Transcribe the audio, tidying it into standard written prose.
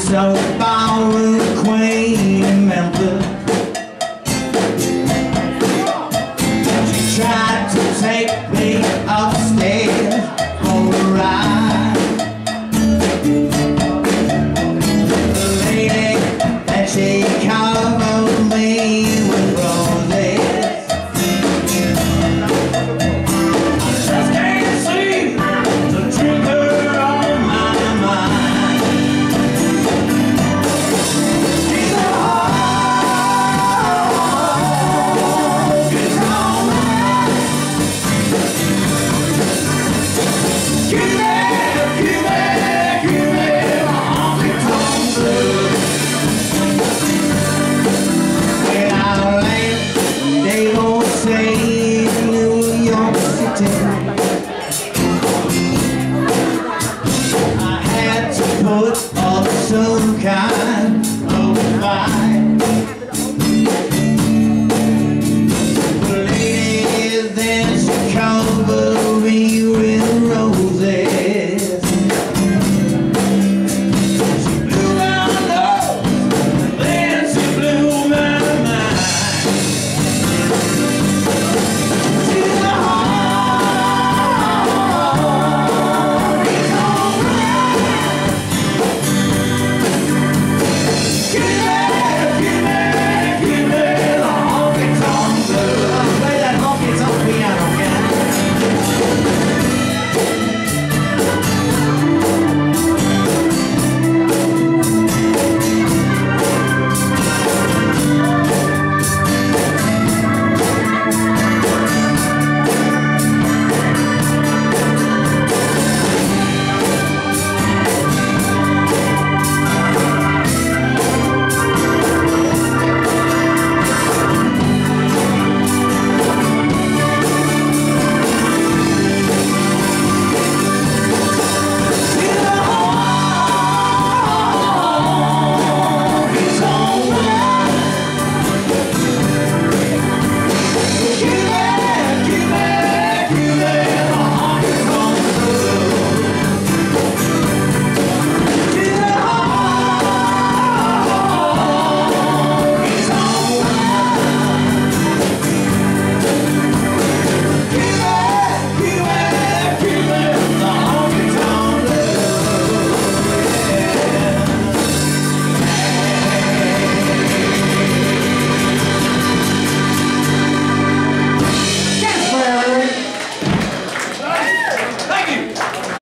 southbound with Queen in Memphis. She tried to take me upstairs for a ride. The lady that she covered me with roses. I just can't see the drinker on my mind. She's a honky tonk. Give me a honky tonk blues. When I land, they gon' say New York City. I had to put up some kind of fight. The lady then she covered